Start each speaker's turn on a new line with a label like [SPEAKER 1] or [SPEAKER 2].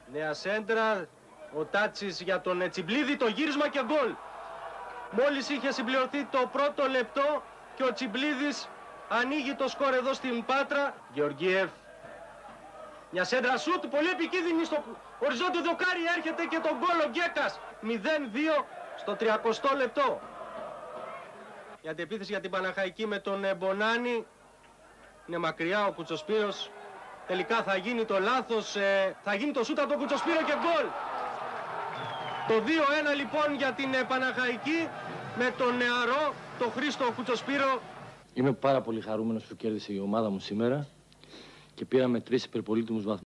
[SPEAKER 1] Νέα σέντρα, ο Τάτσης για τον Τσιμπλίδη, το γύρισμα και γκολ. Μόλις είχε συμπληρωθεί το πρώτο λεπτό και ο Τσιμπλίδης ανοίγει το σκορ εδώ στην Πάτρα. Γεωργίευ, μια σέντρα σούτ, πολύ επικίνδυνη στο οριζόντιο δοκάρι, έρχεται και τον γκολ ο Γκέκας. 0-2 στο 30ο λεπτό. Η αντεπίθεση για την Παναχαϊκή με τον Μπονάνη. Είναι μακριά ο Κουτσοσπύρος. Τελικά θα γίνει το λάθος, θα γίνει το σούτ από τον Κουτσοσπύρο και γκολ. Το 2-1 λοιπόν για την Παναχαϊκή με τον νεαρό, τον Χρήστο Κουτσοσπύρο.
[SPEAKER 2] Είμαι πάρα πολύ χαρούμενος που κέρδισε η ομάδα μου σήμερα και πήραμε 3 υπερπολίτιμους βαθμούς.